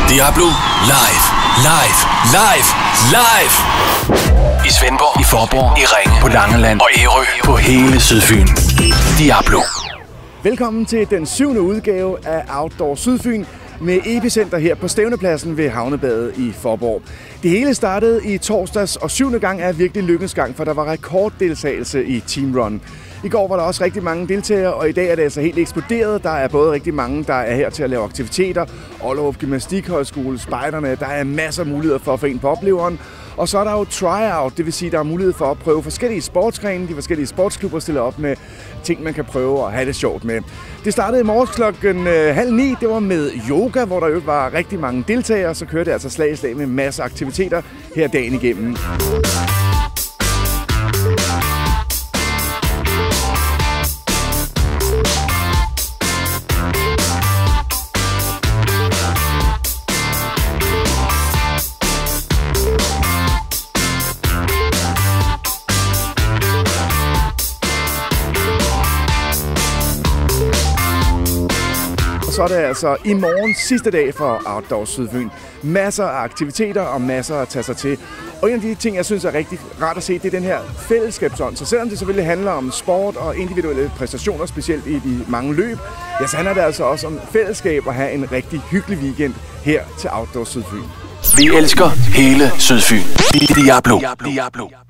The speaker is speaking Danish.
Diablo live. I Svendborg, i Faaborg, i Ringe, på Langeland og Ærø, på hele Sydfyn. Diablo. Velkommen til den 7. udgave af Outdoor Sydfyn med epicenter her på Stævnepladsen ved Havnebadet i Faaborg. Det hele startede i torsdags, og 7. gang er virkelig lykkens gang, for der var rekorddeltagelse i Team Run. I går var der også rigtig mange deltagere, og i dag er det altså helt eksploderet. Der er både rigtig mange, der er her til at lave aktiviteter, Ollerup Gymnastikhøjskole, spejderne, der er masser af muligheder for at få en på opleveren. Og så er der jo tryout, det vil sige, der er mulighed for at prøve forskellige sportsgrene. De forskellige sportsklubber stiller op med ting, man kan prøve og have det sjovt med. Det startede i morges klokken 8:30. Det var med yoga, hvor der jo var rigtig mange deltagere. Så kørte det altså slag i slag med masser af aktiviteter her dagen igennem. Så er det altså i morgen sidste dag for Outdoor Sydfyn. Masser af aktiviteter og masser at tage sig til. Og en af de ting, jeg synes er rigtig rart at se, det er den her fællesskabsånd. Så selvom det selvfølgelig handler om sport og individuelle præstationer, specielt i de mange løb, ja, så handler det altså også om fællesskab og have en rigtig hyggelig weekend her til Outdoor Sydfyn. Vi elsker hele Sydfyn. Diablo.